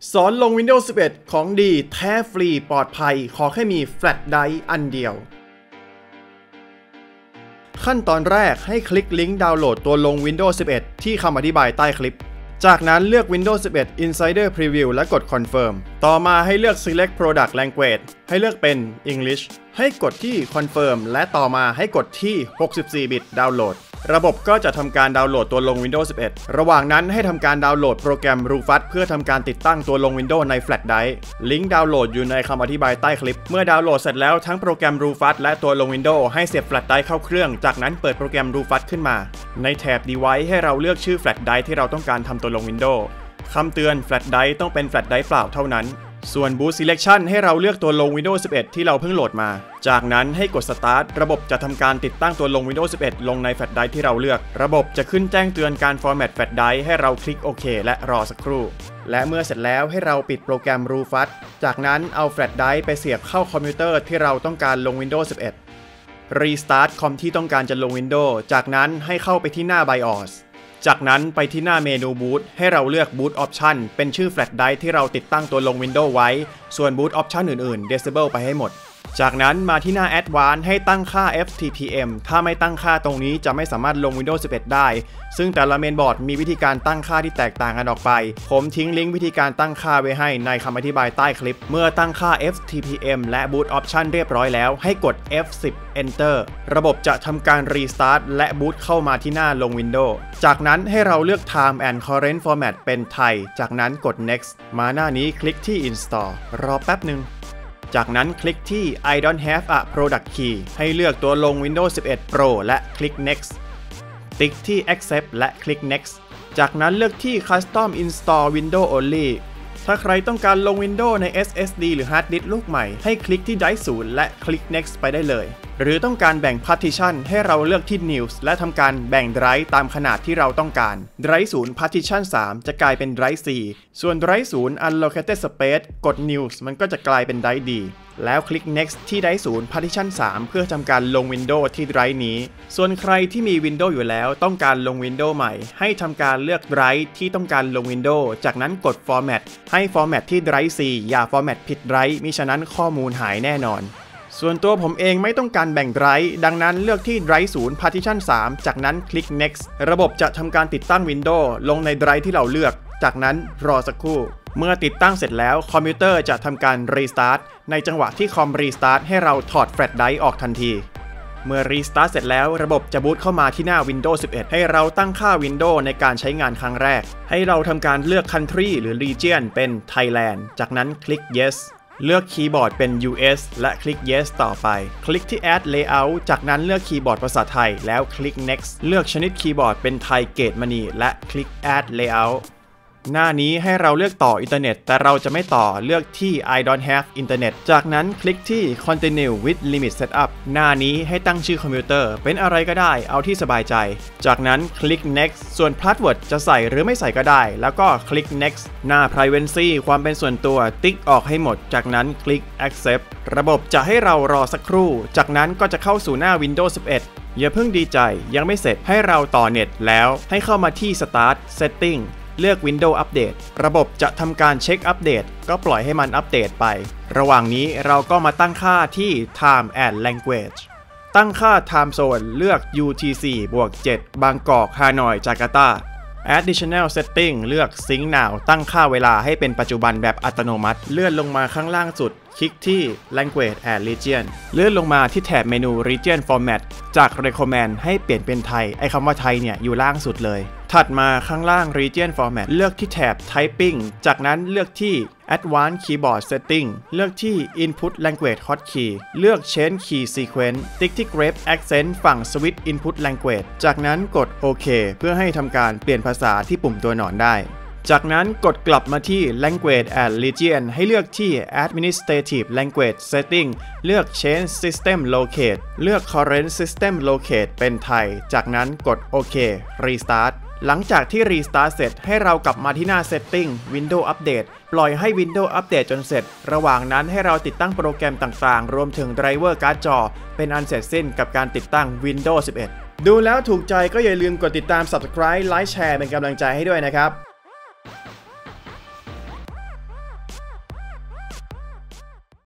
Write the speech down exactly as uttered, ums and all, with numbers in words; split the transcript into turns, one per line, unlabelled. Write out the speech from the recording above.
สอนลง วินโดว์ สิบเอ็ด ของดีแท้ฟรีปลอดภัยขอแค่มีแฟลชไดรฟ์อันเดียวขั้นตอนแรกให้คลิกลิงก์ดาวน์โหลดตัวลง วินโดว์ สิบเอ็ด ที่คำอธิบายใต้คลิปจากนั้นเลือก วินโดว์ สิบเอ็ด Insider Preview และกด Confirm ต่อมาให้เลือก Select Product Language ให้เลือกเป็น English ให้กดที่ Confirm และต่อมาให้กดที่ หกสิบสี่บิต ดาวน์โหลดระบบก็จะทำการดาวน์โหลดตัวลง วินโดว์ สิบเอ็ด ระหว่างนั้นให้ทำการดาวน์โหลดโปรแกรม Rufus เพื่อทำการติดตั้งตัวลง Windows ในแฟลชไดรฟ์ลิงก์ดาวน์โหลดอยู่ในคำอธิบายใต้คลิปเมื่อดาวน์โหลดเสร็จแล้วทั้งโปรแกรม Rufus และตัวลง Windows ให้เสียบแฟลชไดรฟ์เข้าเครื่องจากนั้นเปิดโปรแกรม Rufus ขึ้นมาในแถบ Device ให้เราเลือกชื่อแฟลชไดรฟ์ที่เราต้องการทำตัวลง Windows คำเตือนแฟลชไดรฟ์ต้องเป็นแฟลชไดรฟ์เปล่าเท่านั้นส่วน Boot Selection ให้เราเลือกตัวลง วินโดว์ สิบเอ็ด ที่เราเพิ่งโหลดมาจากนั้นให้กด Start ระบบจะทำการติดตั้งตัวลง วินโดว์ สิบเอ็ด ลงในแฟลชไดรฟ์ที่เราเลือกระบบจะขึ้นแจ้งเตือนการ Format แฟลชไดรฟ์ให้เราคลิกโอเคและรอสักครู่และเมื่อเสร็จแล้วให้เราปิดโปรแกรม Rufus จากนั้นเอาแฟลชไดรฟ์ไปเสียบเข้าคอมพิวเตอร์ที่เราต้องการลง วินโดว์ สิบเอ็ด Restart คอมที่ต้องการจะลง Windows จากนั้นให้เข้าไปที่หน้า BIOSจากนั้นไปที่หน้าเมนู Boot ให้เราเลือก Boot Option เป็นชื่อแฟลชไดรฟ์ที่เราติดตั้งตัวลง Windows ไว้ส่วน Boot Option อื่นๆ Disable ไปให้หมดจากนั้นมาที่หน้า Advanced ให้ตั้งค่า เอฟ ที พี เอ็ม ถ้าไม่ตั้งค่าตรงนี้จะไม่สามารถลง วินโดว์ สิบเอ็ด ได้ซึ่งแต่ละเมนบอร์ดมีวิธีการตั้งค่าที่แตกต่างกันออกไปผมทิ้งลิงก์วิธีการตั้งค่าไว้ให้ในคำอธิบายใต้คลิปเมื่อตั้งค่า เอฟ ที พี เอ็ม และ Boot Option เรียบร้อยแล้วให้กด เอฟ สิบ Enter ระบบจะทำการ Restart และ Boot เข้ามาที่หน้าลง Windows จากนั้นให้เราเลือก Time and Current Format เป็นไทยจากนั้นกด Next มาหน้านี้คลิกที่ Install รอแป๊บหนึ่งจากนั้นคลิกที่ I don't have a product key ให้เลือกตัวลง วินโดว์ สิบเอ็ด Pro และคลิก Next ติ๊กที่ Accept และคลิก Next จากนั้นเลือกที่ Custom Install Windows Only ถ้าใครต้องการลง Windows ใน เอส เอส ดี หรือ Hard Disk ลูกใหม่ให้คลิกที่ Drive ศูนย์และคลิก Next ไปได้เลยหรือต้องการแบ่ง Partition ให้เราเลือกที่ News และทำการแบ่ง Drive ตามขนาดที่เราต้องการ Drive ศูนย์ Partition สามจะกลายเป็น Drive สี่ส่วน Drive ศูนย์ Unallocated Space กด News มันก็จะกลายเป็น Drive ดี แล้วคลิก Next ที่ Drive ศูนย์ Partition สามเพื่อทำการลง Windows ที่ Drive นี้ส่วนใครที่มี Windows อยู่แล้วต้องการลง Windows ใหม่ให้ทำการเลือก Drive ที่ต้องการลง Windows จากนั้นกด Format ให้ Format ที่ Drive สี่อย่า Format ผิด Drive มิฉะนั้นข้อมูลหายแน่นอนส่วนตัวผมเองไม่ต้องการแบ่งไดรฟ์ดังนั้นเลือกที่ Drive ศูนย์ Partition สามจากนั้นคลิก Next ระบบจะทำการติดตั้ง Windows ลงในไดรฟ์ที่เราเลือกจากนั้นรอสักครู่เมื่อติดตั้งเสร็จแล้วคอมพิวเตอร์จะทำการ Restart ในจังหวะที่คอม Restart ให้เราถอดแฟลชไดรฟ์ออกทันทีเมื่อ Restart เสร็จแล้วระบบจะบูตเข้ามาที่หน้า วินโดว์ สิบเอ็ด ให้เราตั้งค่า Windows ในการใช้งานครั้งแรกให้เราทำการเลือก Country หรือ Region เป็น Thailand จากนั้นคลิก Yesเลือกคีย์บอร์ดเป็น ยู เอส และคลิก Yes ต่อไปคลิกที่ Add Layout จากนั้นเลือกคีย์บอร์ดภาษาไทยแล้วคลิก Next เลือกชนิดคีย์บอร์ดเป็นไทยเกรดมณีและคลิก Add Layout หน้านี้ให้เราเลือกต่ออินเทอร์เน็ตแต่เราจะไม่ต่อเลือกที่ I don't have internet จากนั้นคลิกที่ Continue with limit setup หน้านี้ให้ตั้งชื่อคอมพิวเตอร์เป็นอะไรก็ได้เอาที่สบายใจจากนั้นคลิก Next ส่วน Password จะใส่หรือไม่ใส่ก็ได้แล้วก็คลิก Next หน้า Privacy ความเป็นส่วนตัวติ๊กออกให้หมดจากนั้นคลิก Accept ระบบจะให้เรารอสักครู่จากนั้นก็จะเข้าสู่หน้า วินโดว์ สิบเอ็ด อย่าเพิ่งดีใจยังไม่เสร็จให้เราต่อเน็ตแล้วให้เข้ามาที่ Start Settingเลือก Windows Update ระบบจะทำการเช็คอัปเดตก็ปล่อยให้มันอัปเดตไประหว่างนี้เราก็มาตั้งค่าที่ Time and Language ตั้งค่า Time Zone เลือก ยู ที ซี บวก เจ็ด บางกอกฮานอยจาการ์ตา Additional Setting เลือก Sync Now ตั้งค่าเวลาให้เป็นปัจจุบันแบบอัตโนมัติเลื่อนลงมาข้างล่างสุดคลิกที่ Language and Region เลื่อนลงมาที่แถบเมนู Region Format จาก Recommend ให้เปลี่ยนเป็นไทยไอ้คำว่าไทยเนี่ยอยู่ล่างสุดเลยถัดมาข้างล่าง Region Format เลือกที่แถบ Typing จากนั้นเลือกที่ Advanced Keyboard Setting เลือกที่ Input Language Hotkey เลือก Change Key Sequence ติ๊กที่ Grep Accent ฝั่ง Switch Input Language จากนั้นกดโอเคเพื่อให้ทำการเปลี่ยนภาษาที่ปุ่มตัวหนอนได้จากนั้นกดกลับมาที่ Language and Region ให้เลือกที่ Administrative Language Setting เลือก Change System Locate เลือก Current System Locate เป็นไทยจากนั้นกดโอเค Restart หลังจากที่ Restart เสร็จให้เรากลับมาที่หน้า Setting Windows Update ปล่อยให้ Windows Update จนเสร็จระหว่างนั้นให้เราติดตั้งโปรแกรมต่างๆรวมถึง Driver การ์ดจอเป็นอันเสร็จสิ้นกับการติดตั้ง วินโดว์ สิบเอ็ด ดูแล้วถูกใจก็อย่าลืมกดติดตาม Subscribe ไลค์ แชร์เป็นกำลังใจให้ด้วยนะครับ